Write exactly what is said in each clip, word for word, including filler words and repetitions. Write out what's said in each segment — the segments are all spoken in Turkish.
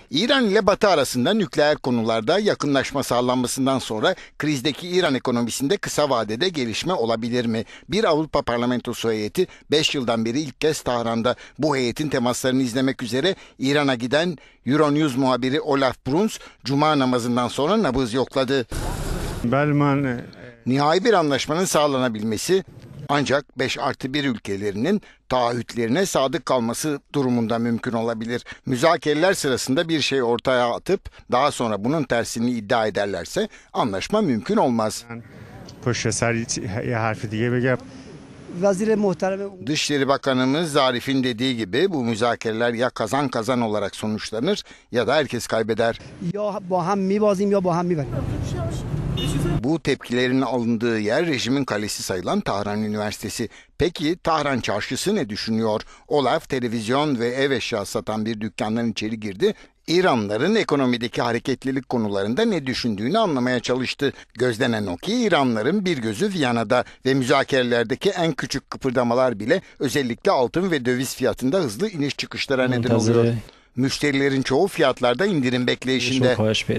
İran ile Batı arasında nükleer konularda yakınlaşma sağlanmasından sonra krizdeki İran ekonomisinde kısa vadede gelişme olabilir mi? Bir Avrupa Parlamentosu heyeti beş yıldan beri ilk kez Tahran'da. Bu heyetin temaslarını izlemek üzere İran'a giden Euronews muhabiri Olaf Bruns, Cuma namazından sonra nabız yokladı. Belman. Nihai bir anlaşmanın sağlanabilmesi ancak beş artı bir ülkelerinin taahhütlerine sadık kalması durumunda mümkün olabilir. Müzakereler sırasında bir şey ortaya atıp daha sonra bunun tersini iddia ederlerse anlaşma mümkün olmaz. Dışişleri Bakanımız Zarif'in dediği gibi bu müzakereler ya kazan kazan olarak sonuçlanır ya da herkes kaybeder. Bu tepkilerin alındığı yer rejimin kalesi sayılan Tahran Üniversitesi. Peki Tahran çarşısı ne düşünüyor? Olaf televizyon ve ev eşyası satan bir dükkandan içeri girdi. İranlıların ekonomideki hareketlilik konularında ne düşündüğünü anlamaya çalıştı. Gözlenen o ki İranlıların bir gözü Viyana'da ve müzakerelerdeki en küçük kıpırdamalar bile özellikle altın ve döviz fiyatında hızlı iniş çıkışlara neden oluyor. Müşterilerin çoğu fiyatlarda indirim bekleyişinde.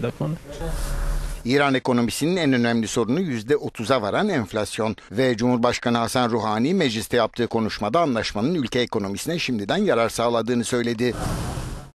İran ekonomisinin en önemli sorunu yüzde otuza varan enflasyon ve Cumhurbaşkanı Hasan Ruhani mecliste yaptığı konuşmada anlaşmanın ülke ekonomisine şimdiden yarar sağladığını söyledi.